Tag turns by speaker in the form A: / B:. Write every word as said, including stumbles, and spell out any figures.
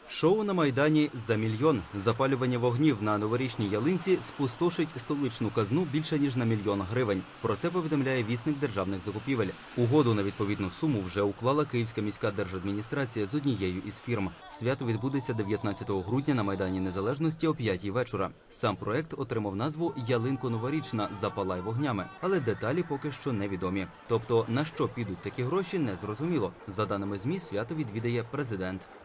A: Шоу на Майдані за мільйон. Запалювання вогнів на новорічній ялинці спустошить столичну казну більше ніж на мільйон гривень. Про це повідомляє вісник державних закупівель. Угоду на відповідну суму вже уклала Київська міська держадміністрація з однією із фірм. Свято відбудеться дев'ятнадцятого грудня на Майдані Незалежності о п'ятій вечора. Сам проект отримав назву «Ялинко новорічна. Запалай вогнями». Але деталі поки що невідомі. Тобто, на що підуть такі гроші, не зрозуміло. За даними ЗМІ, свято відвідає президент.